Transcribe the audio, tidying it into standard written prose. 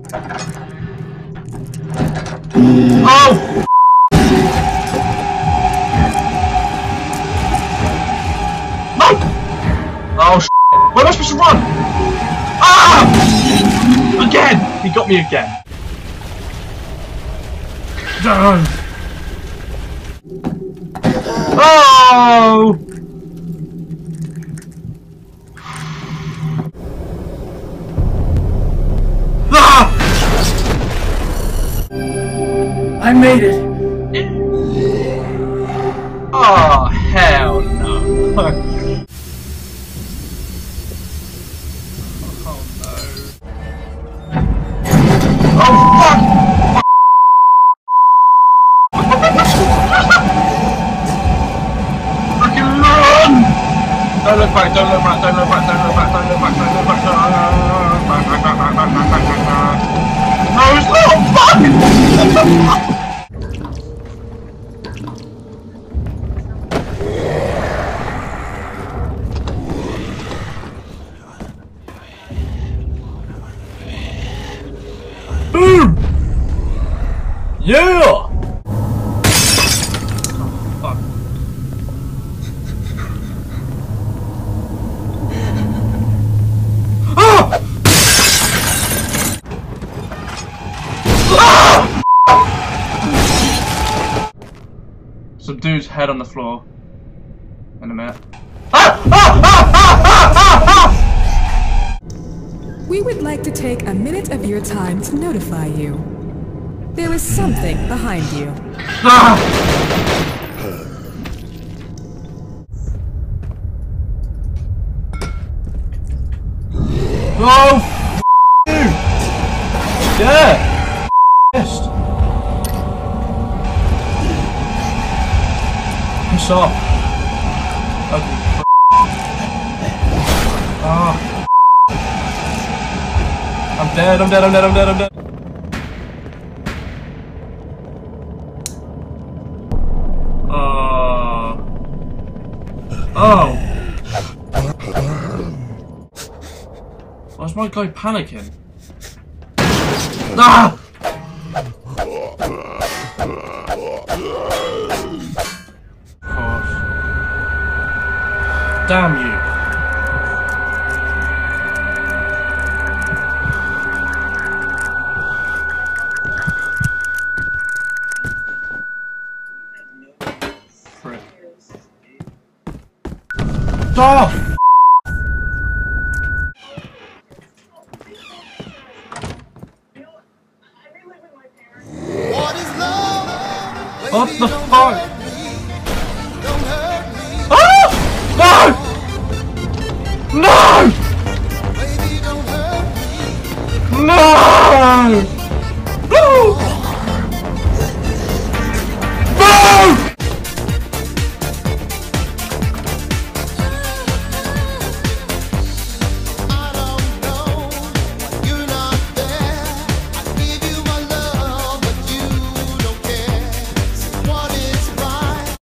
Oh! No! Oh, shit. Where am I supposed to run? Ah! Again! He got me again. No! Oh! Ah! I made it! Oh, hell no. Oh no. Oh fuck! Fucking run! Don't look back, don't look back, don't look back, don't look back, don't look back, don't look back, don't look back. No, it's not fucking! Boom! Yeah! Oh, fuck. Ah! Ah! Some dude's head on the floor. In a minute. Ah! Ah! Ah! Ah! Ah! Ah! We would like to take a minute of your time to notify you. There is something behind you. Ah! Oh, f you! Yeah! Pissed. Piss off. Ugly f. Ah. I'm dead, I'm dead, I'm dead, I'm dead, I'm dead. Oh. Why's my guy panicking? Ah! Gosh. Damn you. Stop! What the fuck? Ah! No! No!